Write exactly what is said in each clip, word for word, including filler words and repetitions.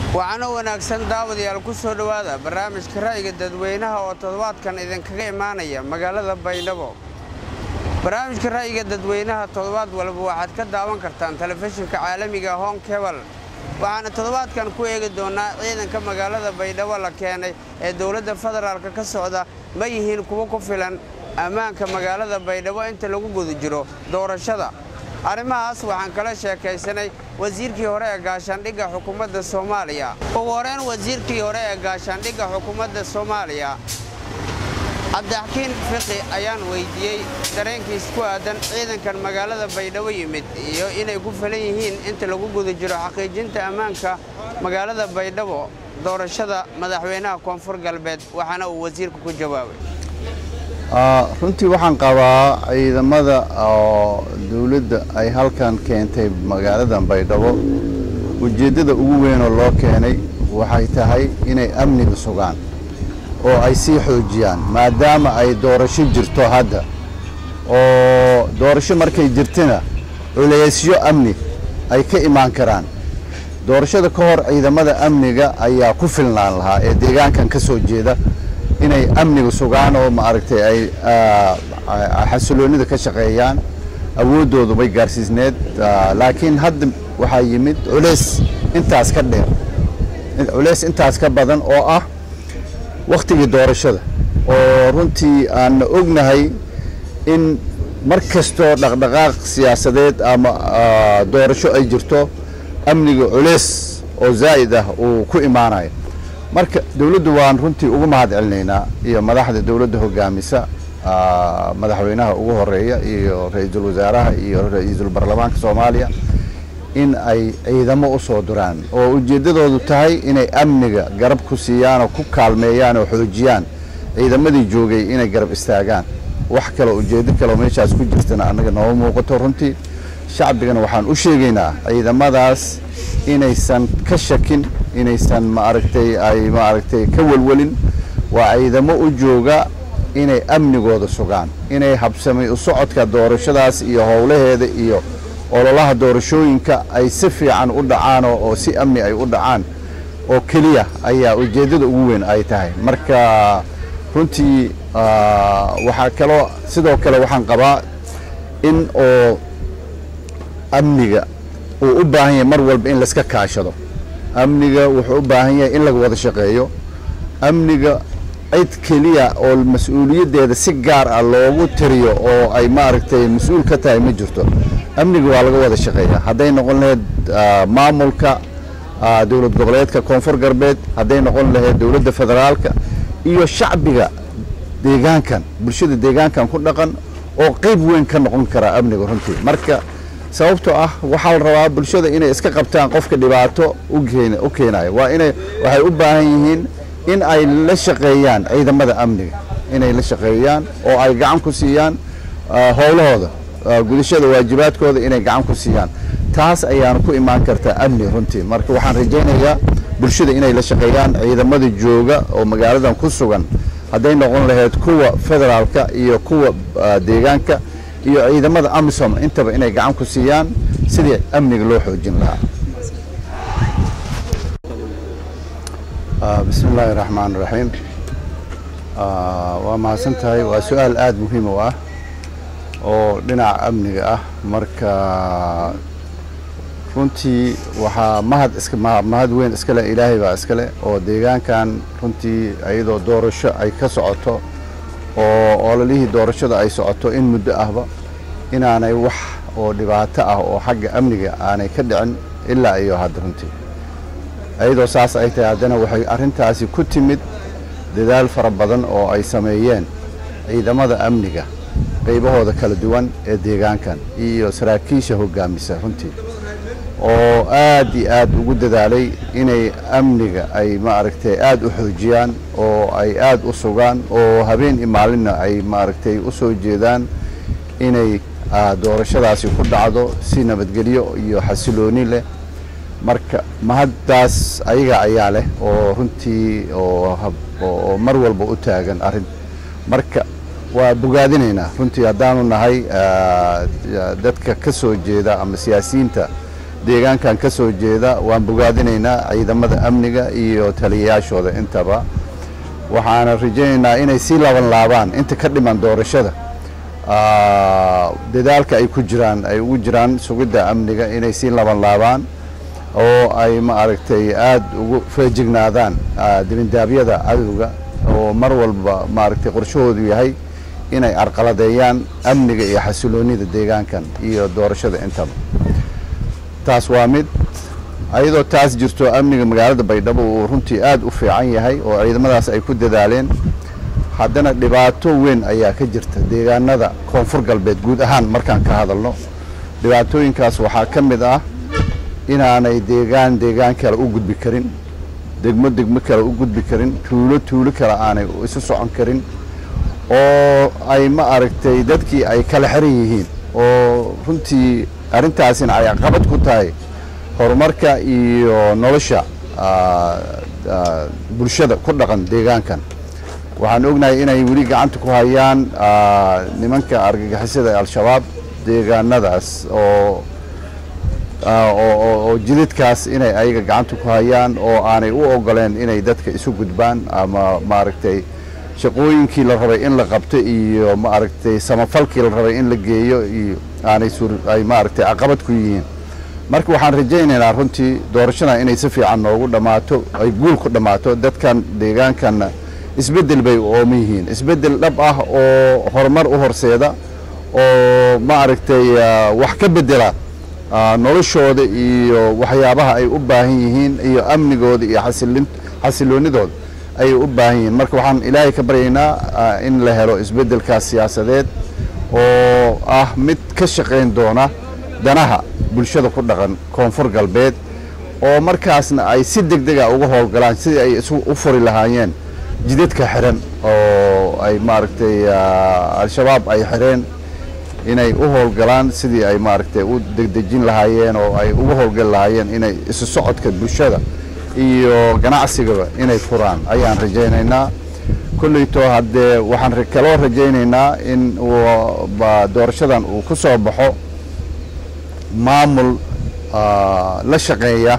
waxaana wanaagsan daawadayaal ku soo dhawaada barnaamijka ra'yiga dadweynaha oo toddobaadkan idinkaga imaanaya magaalada Baydhabo. barnaamijka ra'yiga dadweynaha toddobaad walba waxaad ka daawan kartaan telefishinka caalamiga Home Cable. waxaana toddobaadkan ku eegi doonaa ciidanka magaalada Baydhabo la keenay ee dawladda federaalka ka socda ma yihiin kuwa ku filan ammaanka magaalada Baydhabo inta lagu guda jiro doorashada. arrimahaas waxaan kala sheekaysanay wasiirkii hore ee gaashaandhigga xukuumadda Soomaaliya. ugu horreyn wasiirkii hore ee gaashaandhigga xukuumadda Soomaaliya Cabdixakiin Fiqi ayaan weydiiyey dareenkiis ku aadan ciidankan magaalada Baydhabo yimid iyo inay ku filan yihiin inta lagu guda jiro xaqiijinta ammaanka magaalada Baydhabo doorashada madaxweynaha Koonfur Galbeed. waxaana uu wasiirku ku jawaabay runtii waxaan qabaa ciidamada oo dawladda ay halkan keentay magaalada Baydhabo ujeedada ugu weyn oo loo keenay waxay tahay inay amniga sugaan oo ay sii xoojiyaan maadaama ay doorasho jirto hadda oo doorasho markay jirtana culeysyo amni ay ka imaan karaan. doorashada ka hor ciidamada amniga ayaa ku filnaan lahaa ee deegaankan ka soo jeeda inay amniga sugaan oo ma aragtay ay xasiloonida ka shaqeeyaan awoodoodu bay gaarsiisneed. laakiin hadda waxaa yimid culeys intaas ka dheer culeys intaas ka badan oo ah waqtigii doorashada oo runtii aan ognahay in mar kastoo dhaqdhaqaaq siyaasadeed ama doorasho ay jirto amniga culeys oo zaa'id ah uu ku imaanayo. marka dawladdu waan runtii ugu mahad celinaynaa iyo madaxda dawladda hogaamisa madaxweynaha ugu horeeya iyo ra'iisul wasaaraha iyo ra'iisul baarlamaanka Soomaaliya in ay ciidamo u soo duraan oo ujeedadoodu tahay inay amniga garab ku siiyaan oo ku kaalmeeyaan oo xoojiyaan ciidamadii joogay inay garab istaagaan. wax kale ujeedo kale meeshaas ku jirtana anaga noo muuqato. runtii shacbigana waxaan u sheegaynaa ciidamadaas inaysan ka shakin inaysan ma aragtay ay ma aragtay ka walwalin. waa ciidamo u jooga inay amnigooda sugaan inay habsamay u socodka doorashadaas iyo howlaheeda iyo ololaha doorashooyinka ay si fiican u dhacaan oo si amni ay u dhacaan oo kaliya ayaa ujeedada ugu weyn ay tahay. marka runtii waxa kale sidoo kale waxaan qabaa in oo amniga uu u baahan yahay mar walba in la iska kaashado. amniga wuxuu u baahan yahay in laga wada shaqeeyo. amniga cid kaliya oo mas'uuliyadeeda si gaar ah loogu tiriyo oo ay ma aragtay mas'uul ka tahay ma jirto. amniga waa laga wada shaqeeyaa hadday noqon lahayd maamulka dawlad goboleedka Koonfur Galbeed hadday noqon lahayd dawladda federaalka iyo shacbiga deegaankan bulshada deegaankan ku dhaqan oo qayb weyn ka noqon kara amniga runtii. marka sababtoo ah waxaa la rabaa bulshada inay iska qabtaan qofka dhibaato u keena u keenayo waa inay waxay u baahan yihiin in ay la shaqeeyaan ciidamada amniga inay la shaqeeyaan oo ay gacan ku siiyaan howlahooda gudashada waajibaadkooda inay gacan ku siiyaan. taas ayaana ku imaan kartaa amni runtii. marka waxaan rajaynayaa bulshada inay la shaqeeyaan ciidamada jooga oo magaaladan ku sugan hadday noqon lahayd kuwa federaalka iyo kuwa deegaanka iyo ciidamada AMISOM intaba inay gacan ku siiyaan sidii amniga loo xoojin lahaa. bismillaahi raxmaani raxiim. waa mahadsantahay. waa su'aal aad muhiim u ah oo dhinaca amniga ah. marka runtii waxaa mahad iska mahad weyn iska leh ilaahay baa iska leh oo deegaankan runtii ayadoo doorasho ay ka socoto oo ololihii doorashada ay socoto in muddo ahba inaanay wax oo dhibaato ah oo xagga amniga aanay ka dhicin ilaa iyo hadda runtii. ayadoo saas ay tahay haddana waxay arrintaasi ku timid dadaal fara badan oo ay sameeyeen ciidamada amniga qaybahooda kala duwan ee deegaankan iyo saraakiisha hogaamisa runtii oo aad iyo aad ugu dadaalay inay amniga ay ma aragtay aad u xoojiyaan oo ay aad u sugaan oo habeen iyo maalinna ay ma aragtay u soo jeedaan inay doorashadaasi ku dhacdo si nabadgelyo iyo xasilooni leh. marka mahaddaas ayaga ayaa leh oo runtii oo mar walba u taagan arrin. marka waa bogaadinaynaa runtii haddaanu nahay dadka ka soo jeeda ama siyaasiyiinta deegaankan ka soo jeeda waan bogaadinaynaa ciidamada amniga iyo taliyayaashooda intaba waxaana rajaynaynaa inay sii laaban laabaan inta ka dhiman doorashada dadaalka ay ku jiraan ay ugu jiraan sugidda amniga inay sii laaban laabaan oo ay ma aragtay aad ugu feejignaadaan dibindaabyada cadowga oo mar walba ma aragtay qorshahoodu yahay inay arqaladeeyaan amniga iyo xasiloonida deegaankan iyo doorashada intaba taas waa mid ayadoo taas jirto amniga magaalada Baydhabo uu runtii aad u fiican yahay oo ciidamadaas ay ku dadaaleen haddana dhibaato weyn ayaa ka jirta deegaanada koonfur galbeed guud ahaan markaan ka hadalno dhibaatooyinkaas waxaa ka mid ah inaanay deegaan deegaan kale u gudbi karin degmo degmo kale u gudbi karin tuulo tuulo kale aanay isu socon karin oo ay ma aragtay dadkii ay kala xiran yihiin oo runtii arrintaasina ay caqabad ku tahay horumarka iyo nolosha bulshada ku dhaqan deegaankan waxaan ognahay inay weli gacanta ku hayaan nimanka argagixisada al-shabaab deegaanadaas oo oo jidadkaas inay ayaga gacanta ku hayaan oo aanay u ogoleen inay dadka isu gudbaan ama maaragtay shaqooyinkii la rabay in la qabto iyo maaragtay samafalkii la rabay in la geeyo iyo aanay sur ay maaragtay caqabad ku yihiin marka waxaan rajaynaynaa runtii doorashada inay si fiican noogu dhamaato ay guul ku dhamaato dadkan deegaankan isbedel bay ooman yihiin isbedel dhab ah oo horumar u horseeda oo maaragtay wax ka bedela noloshooda iyo waxyaabaha ay u baahan yihiin iyo amnigooda iyo xasilin xasiloonidooda ay u baahan yihiin marka waxaan ilaahay ka baryaynaa in la helo isbedelkaas siyaasadeed oo ah mid ka shaqayn doona danaha bulshada ku dhaqan koonfur galbeed oo markaasna ay si degdeg ah uga howlgalaan sidii ay isu u furi lahaayeen jidadka xiran oo ay maaragtay al-shabaab ay xireen inay u howlgalaan sidii ay maaragtay u degdejin lahaayeen oo ay uga howlgali lahaayeen inay isu socodka bulshada iyo ganacsigaba inay furaan ayaan rajaynaynaa kullaytoo haddee waxaan kaloo rajaynaynaa in doorashadan uu ku soo baxo maamul la shaqeeya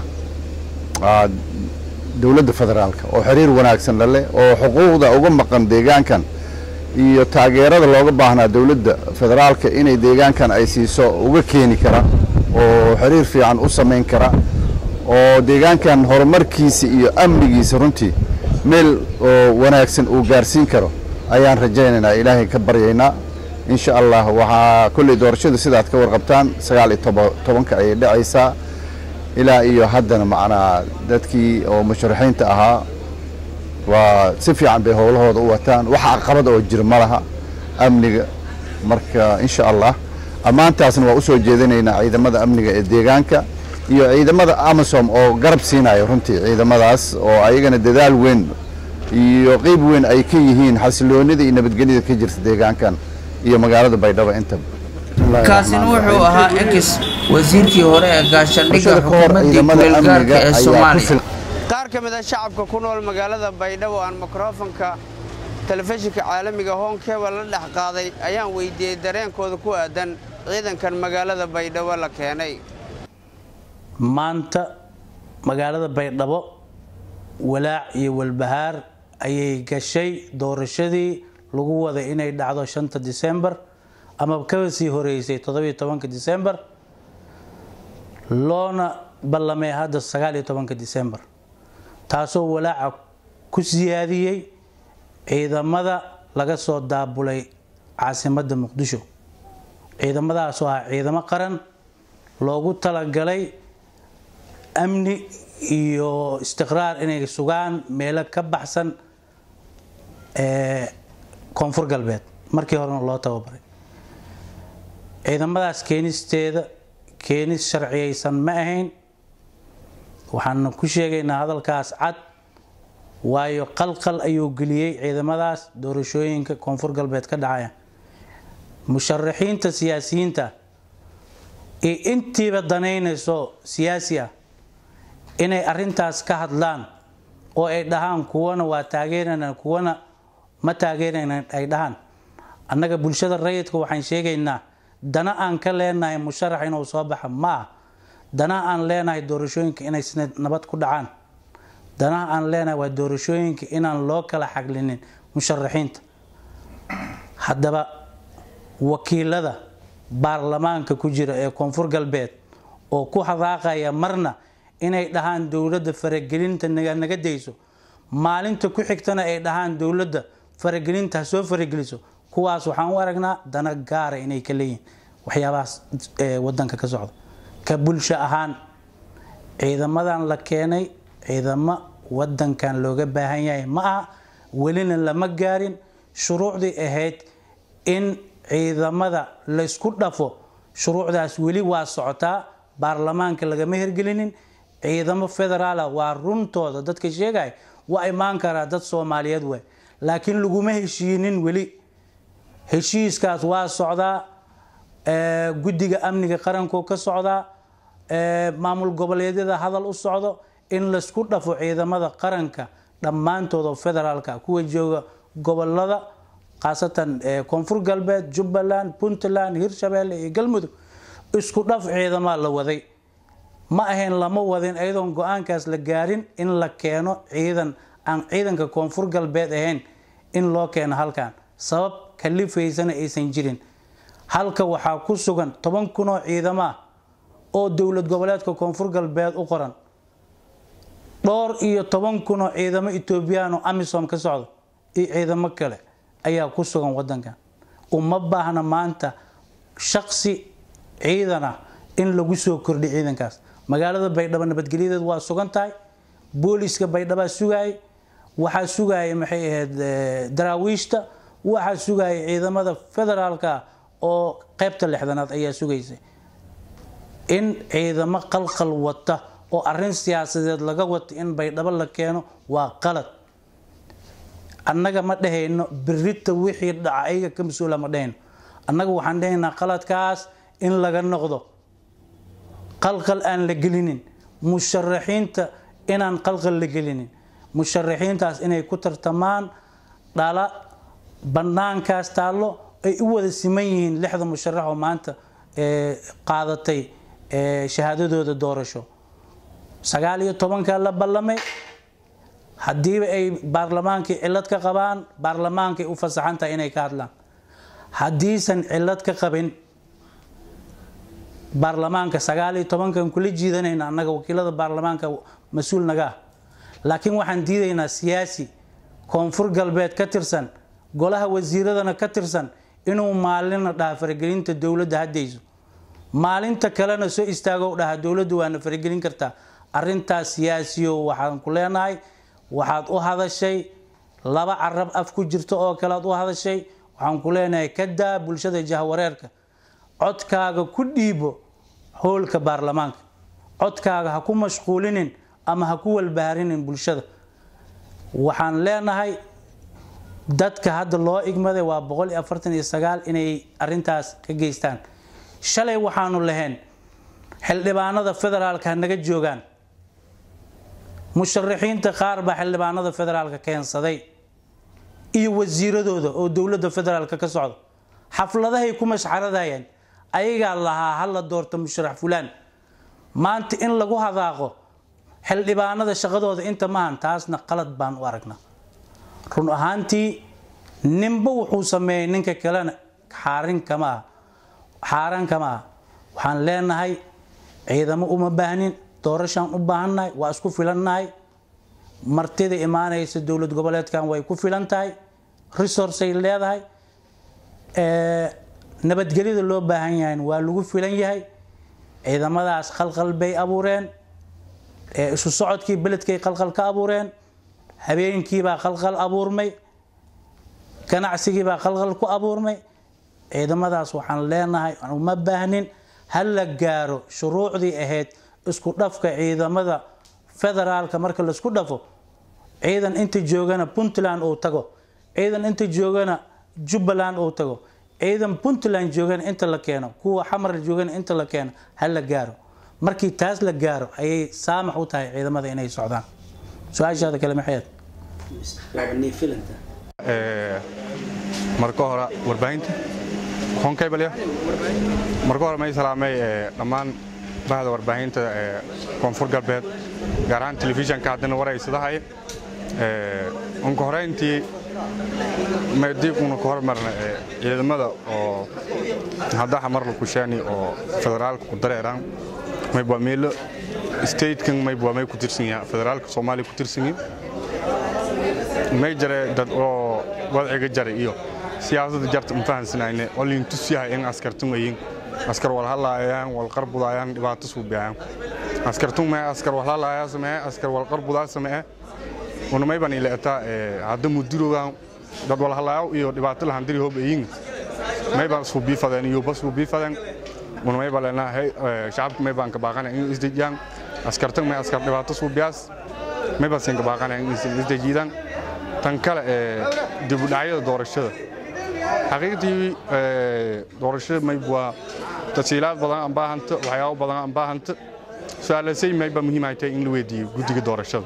dowladda federaalka oo xiriir wanaagsan la leh oo xuquuqda uga maqan deegaankan iyo taageerada looga baahnaa dowladda federaalka inay deegaankan ay siiso uga keeni kara oo xiriir fiican u samayn kara oo deegaankan horumarkiisa iyo amnigiisa runtii meel oo wanaagsan uu gaarsiin karo ayaan rajaynaynaa ilaahay ka baryaynaa insha allah waxaa kulli doorashada sidaad ka warqabtaan sagaal iyo tobanka ay dhacaysaa ilaa iyo haddana macnaa dadkii oo musharaxiinta ahaa waa si fiican bay howlahooda u wataan waxa caqabad oo jira ma laha amniga marka insha allah ammaantaasna waa u soo jeedinaynaa ciidamada amniga ee deegaanka iyo ciidamada Amisom oo garab siinaya runtii ciidamadaas oo ayagana dadaal weyn iyo qayb weyn ay ka yihiin xasiloonida iyo nabadgelyada ka jirta deegaankan iyo magaalada Baydhabo inta kaasina wuxuu ahaa ex wasiirkii hore ee gaashaandhigga xukuumadda gaarka ee Soomaaliya qaar ka mid ah shacabka ku nool magaalada Baydhabo aan mikrofonka telefishinka caalamiga Home Cable la dhex qaaday ayaan weydiiyay dareenkooda ku aadan ciidankan magaalada Baydhabo la keenay maanta magaalada Baydhabo walaac iyo walbahaar ayay gashay doorashadii lagu waday inay dhacdo shanta December ama ka sii horeysay toddoba iyo tobanka December loona ballamay hadda sagaal iyo tobanka December taasoo walaac ku siyaadiyay ciidamada laga soo daabulay caasimadda Muqdisho ciidamadaas oo ah ciidamo qaran loogu talagalay amni iyo istiqraar inay sugaan meelo ka baxsan ee koonfur galbeed markii hore loo tababaray ciidamadaas keenisteeda keenis sharciyeysan ma ahayn waxaan ku sheegaynaa hadalkaas cad waayo qalqal ayuu geliyay ciidamadaas doorashooyinka koonfur galbeed ka dhacaya musharaxiinta siyaasiyiinta ee intiiba danaynayso siyaasi ah inay arintaas ka hadlaan oo ay dhahaan kuwana waa taageerana kuwana ma taageerana ay dhahaan annaga bulshada rayidka waxaan sheegaynaa dana aan ka leenahay musharax inuu soo baxa ma danaha aan leenahay doorashooyinka inay nabad ku dhacaan danaha aan leenahay waa doorashooyinka inaan loo kala xaglinin musharaxiinta haddaba wakiilada baarlamaanka ku jira ee koonfur galbeed oo ku hadaaqaya marna inay dhahaan dowladda faragelinta naga dayso maalinta ku xigtana ay dhahaan dowladda faragelinta soo farageliso kuwaas waxaan u aragnaa dana gaar ah inay ka leeyihiin waxyaabahaas wadanka ka socda ka bulsho ahaan ciidamadan la keenay ciidamo wadankan looga baahan yahay ma aha welina lama gaarin shuruucdii ahayd in ciidamada la isku dhafo shuruucdaas weli waa socotaa baarlamaanka lagama hirgelinin ciidamo federaala waa runtooda dadka sheegay waa imaan karaa dad Soomaaliyeed way laakiin laguma heshiinin weli heshiiskaas waa socdaa ee guddiga amniga qaranka ka socdaa ee maamul goboleedyada hadal u socdo in la isku dhafo ciidamada qaranka dhamaantooda federaalka kuwa jooga gobolada qaasatan ee koonfur galbeed Jubbaland Puntland Hirshabelle iyo Galmudug isku dhaf ciidamada la waday ma ahayn lama wadin ayadoo go'aankaas la gaarin in la keeno ciidan aan ciidanka koonfur galbeed ahayn in loo keeno halkan sabab kalifaysana aysan jirin halka waxa ku sugan toban kun oo ciidamo oo dawlad goboleedka koonfur galbeed u qoran dhowr iyo toban kun oo ciidamo Ethiopian oo AMISOM ka socdo iyo ciidamo kale ayaa ku sugan wadankan uma baahna maanta shakhsi ciidana in lagu soo kordhiyo ciidankaas magaalada Baydhabo nabadgelyadeed waa sugan tahay booliska Baydhabo sugay waxa sugay maxay ahayd daraawiishta waxa sugay ciidamada federaalka oo qaybta lixdanaad ayaa sugaysay in ciidamo qalqal wata oo arrin siyaasadeed laga wato in Baydhabo la keeno waa qalad annaga ma dhahayno birrita wixii dhacayga ka masuula ma dhahayno annaga waxaan dhahaynaa qaladkaas in laga noqdo qalqal aan la gelinin musharaxiinta inaan qalqal la gelinin musharaxiintaas inay ku tartamaan dhala banaankaas taalo ay u wada siman yihiin lixda musharax oo maanta ee qaadatay ee shahaadadooda doorasho sagaal iyo toban ka la ballamay haddii ay baarlamaanka cilad ka qabaan baarlamaanka u fasaxanta inay ka hadlaan haddii san cilad ka qabin baarlamaanka sagaal iyo toban kan kula jiidanayna annaga wakiilada baarlamaanka mas'uul naga laakiin waxaan diidaynaa siyaasi koonfur galbeed ka tirsan golaha wasiiradana ka tirsan inuu maalina dhaafaragelinta dawladda hadayso maalinta kalena soo istaago dhaha dawladdu waana faragelin kartaa arintaas siyaasiyo waxaan ku leenahay waxaad u hadashay laba carab af ku jirto oo kale aad u hadashay waxaan ku leenahay kada bulshada jahwareerka codkaaga ku dhiibo hoolka baarlamaanka codkaaga ha ku mashquulinin ama ha ku walbaarinin bulshada waxaan leenahay dadka hadda loo igmaday waa boqol iyo afartan iyo sagaal inay arintaas ka geystaan shalay waxaanu lahayn xildhibaanada federaalka naga joogan musharaxiinta qaar ba xildhibaanada federaalka keensaday iyo wasiiradooda oo dawladda federaalka ka socdo xafladahay ku mashxaradayeen ayaga lahaa hal la doorto musharax fulaan maanta in lagu hadaaqo xildhibaanada shaqadooda inta maahan taasna qalad baan u aragnaa run ahaantii nimba wuxuu sameeyay ninka kalena xaarin kama xaaran kama waxaan leenahay ciidamo uma baahnin doorashaan u baahannahay waa isku filannahay martida imaanaysa dawlad goboleedkan way ku filan tahay resource ay leedahay ee nabadgelyada loo baahan yahay waa lagu filan yahay ciidamadaas qalqal bay abuureen ee isu socodkii beledkay qalqal ka abuureen habeenkii baa qalqal abuurmay ganacsigii baa qalqal ku abuurmay ciidamadaas waxaan leenahay uma baahnin hal la gaaro shuruucdii ahayd isku dhafka ciidamada federaalka marka la isku dhafo ciidan inta joogana Puntland oo tago ciidan inta joogana Jubbaland oo tago ciidan Puntland joogana inta la keeno kuwa xamar joogana inta la keeno hal la gaaro markii taas la gaaro ayay saamax u tahay ciidamada inay socdaan su'aashaada kale maxay lacagni filanta ee marka hore warbaahinta waxaan ka iibaliyaa marka hore may salaamay dhamaan bahda warbaahinta koonfur galbeed gaar ahaan telefishanka haddana waraysadahay unka horeyntii maadiib una ka hormarna ciidamada oo hadda xamar la kushaani oo federaalka ku dareeraan mayba meelo statekan mayba may ku tirsan yahay federaalka Soomaaliya ku tirsan yahay may jare dad oo wadciga jaray iyo siyaasadda jarta ma fahansanayne oo liin tusiyahay in askartun ayin askar wal halaayaan wal qarbudayaan dhibaato soo bixiyaan askartun ma askar wal halaayaan samee askar wal qarbudaa samee una may baan ilaata hadda mudirogaan dad wal halaayo iyo dhibaato la handiri hoob ayin may baan soo biifadeen iyo bas soo biifadeen una may baan hay shacabka may baan ka baaqanay in isdijaan askartan may askar dhibaato soo biyaas may baan siin ka baaqanay in isdijidaan tan kale dib u dhacyada doorashada حقيقتي دورشة ما يبغى تسهيلات بدنا أم باهنت وحياة بدنا أم باهنت سؤال سي ما يبغى مهم هاي إنه ودي قدي كدورشة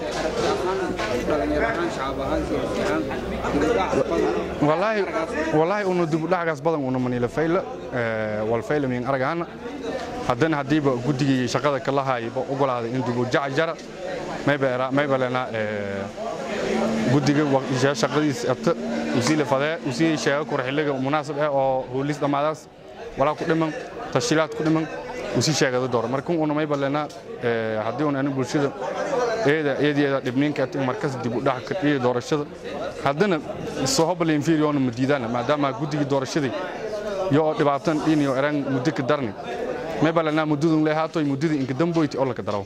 والله والله إنه دبلا عجز بدنا إنه من الفيل والفيل من أرجعنا هدنا هدي قدي شغلة كلها هاي بقول هذا إنه دبلا جع جرا ما يبغى ما يبغى لنا قدي وجه شغلة أبت وسيلة فضاء وسيلة شيء كره حلقة مناسب أو هو لسه ما داس ولا كل من تشيلات كل من وسيلة شيء هذا دور مركون أنا ما يبغى لنا هديون أنا بقول إيه ده إيه ده لبنان كات مركز دي بقول ده إيه دور الشذ هدنا الصحاب اللي ينفيريون مديدنا ما دام قدي دور الشذ يو تبعتن إني أران مدك الدرني ما يبغى لنا مدودن له هاتو مدودن إنك دم بيت أقول لك دراو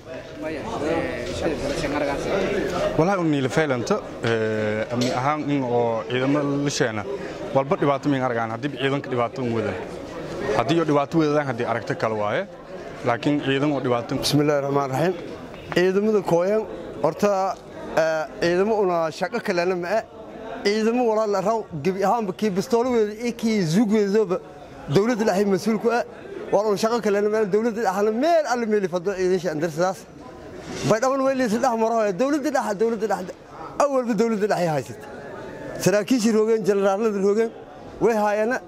والله إني لفعل أنت أمي أهم إنه إذا ما لشينا والبرد دبعت من أرجعنا هدي إذا كدبعت مودا هدي دبعت مودا هدي أركت كلواه لكن إذا ما دبعت بسم الله الرحمن الرحيم إذا ما كوين أرتا إذا ما أنا شكل كلنا ما إذا ما ولا الرو جب هم كي بستولوا إيكي زوج وزوج دولة الحين مسؤول كوا ولا شكل كلنا ما دولة الحين مين اللي مين يفضل إذا شيء عندنا ساس بينما وين سلاح مرة دولة الأح دولة الأح أول بدولة الأح هاي ست سراكيش روجن جلران روجن وهاي أنا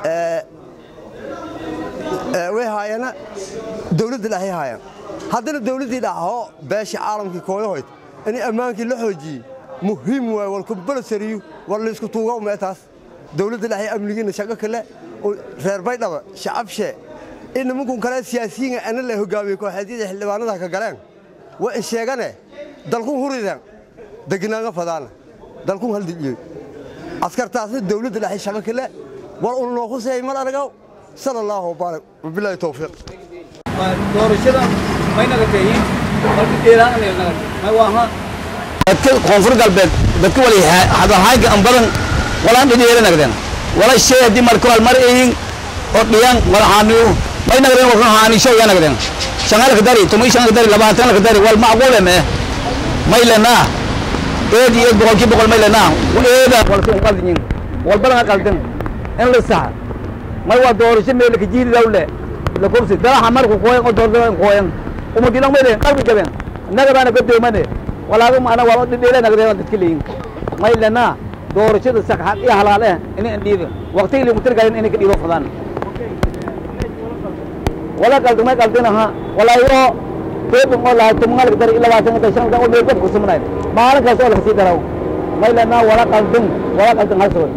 وهاي أنا دولة الأح هاي هذا الدولة الأح هو باش عالم كي كويه أني أمانك اللحوجي مهم والكبر سريو ولا يسكتوا وما تاس دولة الأح أمريكية شقة كله غير بينما شعب شيء إنه ممكن كلام سياسيين أنا اللي هو قابل كل حديث حلوانا ذاك كلام وإن شيء دلكم هوريدان دقنا فضانا دلكم هالدنيا عسكر تاسد الدولة اللي حي شبكة لا والله نأخذ شيء ما نرجعه صلى الله وبارك وبالله التوفيق. دور الشدة ما ينقطعين بل كثيران اللي ينقطع ما هو كونفور قلبك بتقولي هذا هاي أمبرن ولا عندي غير نقدين ولا الشيء دي مركو المرئين أطيان ولا حانيو ما ينقدين ولا حاني شو ينقدين شغال كداري تمي شغال كداري لبعتنا كداري والمعقول ما ما يلنا إيه دي إيه بقول كي بقول ما يلنا وإيه ده بقول كي قالدين والبلغة قالدين إن لسه ما هو دور شيء ملك جيل دولة لكورس ده حمر كوين ودور ده كوين ومدينة ملك قلبي كمان نقدر أنا كده مني ولا أقوم أنا والله ديله نقدر نتكلم ما يلنا دور شيء السكحات إيه حلاله إني عندي وقت اللي مترجع إني كده يروح ولا قلت ما قلتنا ها ولا يو كيف ولا تمغال كدر إلا واسنة تشان ده أول بيت كسمنا ما أنا كسول خسي تراو ما لنا ولا قلتن ولا قلتن هسول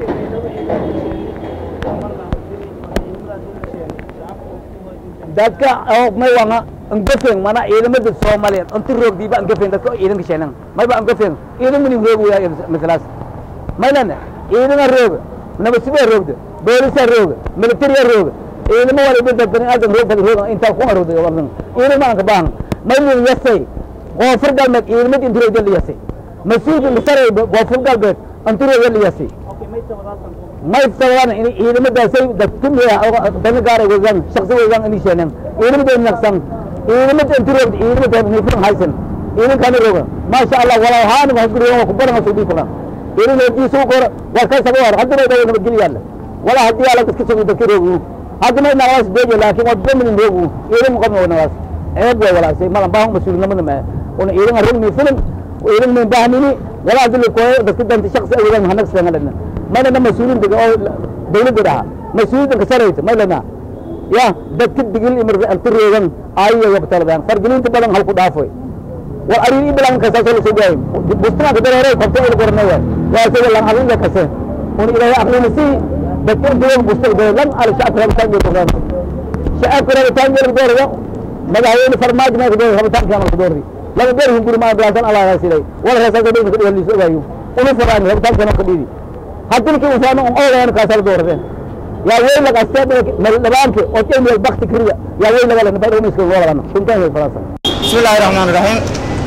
دكا أو ما يوانا انقفين مانا إيرم ده سوماليا أنت روك دي بقى انقفين دكا إيرم كشينان ما يبقى انقفين إيرم من يروق ويا مثلاث ما لنا إيرم الروق نبصيبه الروق ده بوليس الروق ملتري الروق إيه ما ولا بده بني آدم روح روح أنت أخوان روح ده والله إيه ما كبان ما يلي يسي غافر قلبك إيه ما تنتظر يجلي يسي مسؤول المسرع غافر قلبك أنت روح يجلي يسي ما يتسوون إني إيه ما ده سي ده كم يا بني قارئ وزن شخص وزن إني شنم إيه ما ده نقصان إيه ما تنتظر إيه ما ده نفهم هايسن إيه كان روح ما شاء الله ولا هان ما يقول يوم كبر ما سوي فلان إيه ما يجي سوق وكذا سوار حد ما يقول نبجلي يلا ولا حد يلا بس كسب يذكره هذا ما نواس بيجي لكن قدام من الهجوم إيرم مقام نواس عيب ولا شيء ما لباهم مسؤولين من ما ون إيرم هرم من فيلم وإيرم من باهنيني ولا أدل كوي بس كده أنت شخص أيضا هنك سنة لنا ما لنا مسؤولين دك أو دولة بدها مسؤولين دك سريت ما لنا يا دكت دقيل إمر أنت ريغن آية وقتل بيان فرجلين تبلغ هلكو دافوي والأريد بلان كساسة لسجاي بستنا كدر هراي كفتة القرنية يا سيد الله عظيم كساسة هون إلى أخي نسي دكت دقيل بستل بيان على شعب رب تانجي بغان شعب رب تانجي بغان ماذا هي الفرماج ما يقدر هم تانجي عمل كدوري لما بيرهم يقولوا ما بلاسان الله راسلي ولا راسل كدور كدور اللي سجايو ونفران هم تانجي عمل كدوري حتى لك وفانا أولا أنا كاسر دورين يا ويلك أستاذ لبانك أوكي من البخت كريه يا ويلك ولا نبغى نسكت ولا أنا كنت أنا فرنسا بسم الله الرحمن الرحيم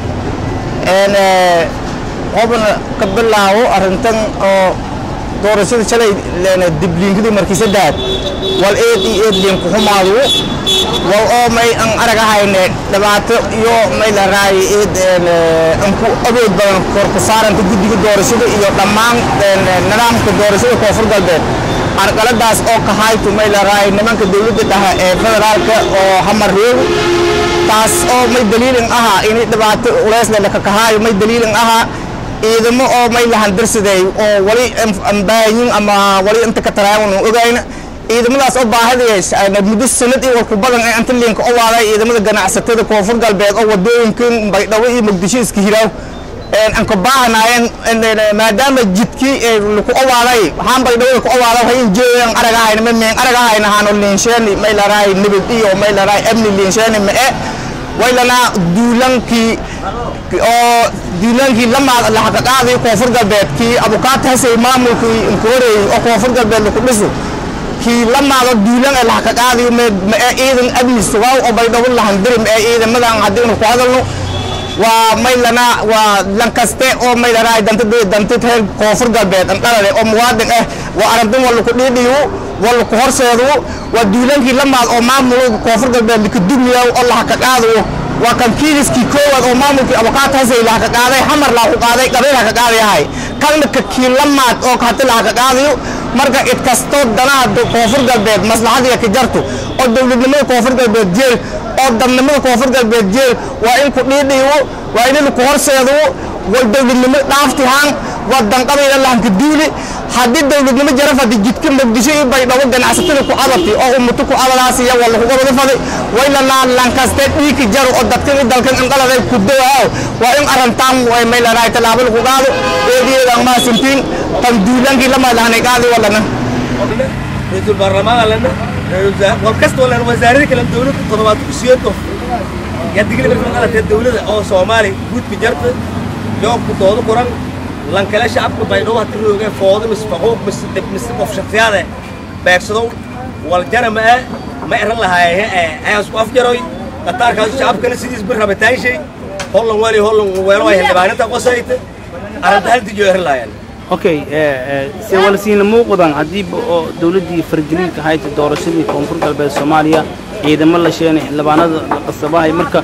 أنا قبل قبل له أرنتن دورسيد شلي لأن الدبلين كده مركز الدات والإيد إيد لين كهم عدو والأو ماي أن أرجع هاي نت لبعت يو ماي لراي إيد أنكو أبيض بان كوركسارن تجدي كدورسيد يو تمام نرام كدورسيد كوفر قلبه أنا قلت داس أو كهاي تومي لراي نمان كدولة ده فدرال ك أو همريو داس أو ماي دليل إن أها إني دبعت وليس لك كهاي ماي دليل إن أها إذا ما أو ماي لهندرس ده أو ولي أم أم باين أما ولي أنت كتراون وجاين إذا ما داس أو باهذي أنا مدرس سنة إيه وكبرنا أنت اللي إنك أو على إذا ما دقنا عسته كوفر قلبه أو ودو يمكن بيدوي مقدسيس كهيرو أنك باهنا إن ما دام جدكي لكو أوالي هم بيدوي لكو أوالي هين جيران أرجعين من من أرجعين هانو لينشاني ما إلا راي نبتي أو ما إلا راي أمني لينشاني ما إيه وإلا نا دولان كي أو دولان كي لما لحقت هذه كوفر قلبت كي أبوكات هسي مامو كي إنكوري أو كوفر قلبت لكو بسوا كي لما دولان لحقت هذه ما ما إيه أبني سواو أو بيدوي لهندري ما إيه ما دام عدينه قادرنو وميلنا ولانكستي أو ميلنا دنت دنت تهل كوفر قلبت أنت على أو مواد إيه وأردم ولا كديو ولا كهر سيرو ودولان كي لما أو مامو كوفر قلبت لكدنيا والله كقاضي وكان كيرس كي كوا أو مامو كي أبوكات هذي لا كقاضي حمر لا كقاضي قبل لا كقاضي هاي كان كي لما أو كات لا كقاضي مرجع إتكستو دنا كوفر قلبت مصلحة دي كجرتو أو دولة ما كوفر قلبت جيل أو دمنا كوفر قلبت جيل وإن كديو وإن الكهر سيرو والدولة ما نافتي هان ودن قبل الله كدولة حدد دولة ما جرفت جدك مقدسي بيد أو جن عسكري كعبتي أو أمتك على راسي ولا هو ولا فضي وإلا لا لانكستيت ويك جرو أدتك دل كان انقل هذا كدوا وإن أرنتام وإن لا رايت لابل قالوا إيدي لما سنتين تندولن كلا ما لهني قالوا ولا نا رئيس البرلمان لنا والكست ولا الوزارة كلام دولة طلبات بسيطة يدقي لي من قالت الدولة أو سومالي بود بجرت يوم كتوضو قرن لان كلا شعب بينو هتلو جاي فاضي مش فقوق مش مش قف شخصيات بيكسدو والجرم ما ما يرن لها هي هي اسقف جروي قطار كان شعب كان سيديس برا بتاعي شيء هولن ولي هولن ويلو هي اللي بانتا قصيت أرد هل تجي هلا يعني اوكي سوال سين موقدان hadii dawladii fargelinka hay'ad doorashadii koonfur galbeed Soomaaliya ciidamo la sheenay labaanada qasabahay marka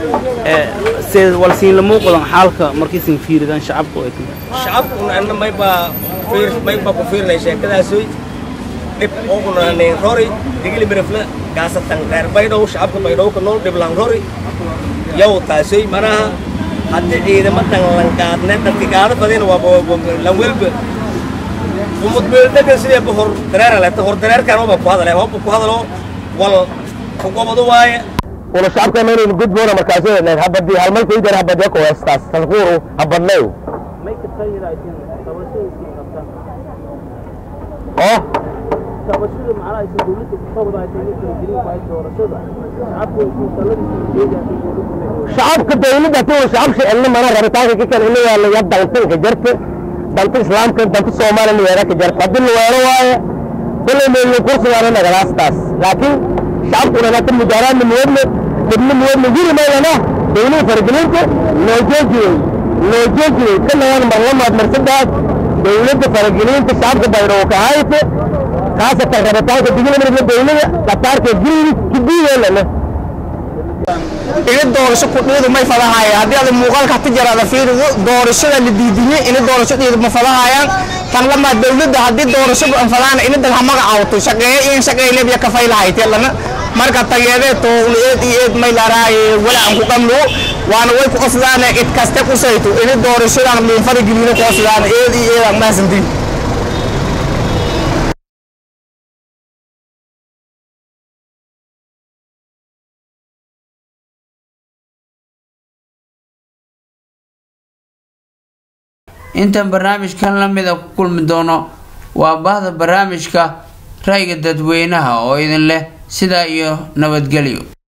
sawal siin muuqdan xaalka markii sin fiiridan shacabku ay shacabku anna may ba fiir may ba ku fiirnay sheekadaas way dib ugu naanay roori digili mirafla gaasatan reer baydow shacabka baydow ka nool dib lan roori yow taasay maraha hadii ciidamadan lan qaadnay dadka qaado badin waa lan welba ومتبلدك سيدي بحر درير لا تهر درير كانوا بقوا هذا لا هو بقوا هذا لو وال حكوا بدو واي ولا شعب كمان يقول بورا مركزية لأن هبدي هالملك يقدر هبدي أكو أستاذ تنقوله هبدناه ما يكتير عايزين توسيل أه توسيل مع رئيس الدولة كفاوض عايزين يجري بعد ورشدة شعبه يكون طلب شعب كده ده تو شعب شيء اللي ما أنا ربطاه كي كان اللي اللي يبدأ يطلق جرت دلت الإسلام كان دلت الصومال اللي وراك جرت قبل اللي وراه كل من الكورس وانا نجلاس تاس لكن شعب كنا نتم مجاران من وين من وين نجيل ما لنا دولة فرقلين كه لوجيجي لوجيجي كل يوم مريم ما مرسدات دولة فرقلين كشعب كبيروك هاي ته خاصة ربطاه كدينا من الدولة كتار كجيل كبير ولا إن الدورشة كله ما يفعلها هاي هذه هذا مقال كتجرى على فيه دورشة اللي ديدينه إن الدورشة دي ما يفعلها هاي كان لما الدولة ده هذه الدورشة بنفعلها إن ده هم عاوتو شقة إن شقة اللي بيكفي لها يتلا مركز تجارة تو إيد إيد ما يلاراي ولا أنكو كملو وأنا ويك أصلاً إتكستك وسيتو إن الدورشة أنا من فرق جنيه أصلاً إيد إيد ما سنتين intaan barnaamijkan la mida ku kulmi doono waa bahda barnaamijka ra'yiga dadweynaha oo idin leh sidaa iyo nabadgelyo.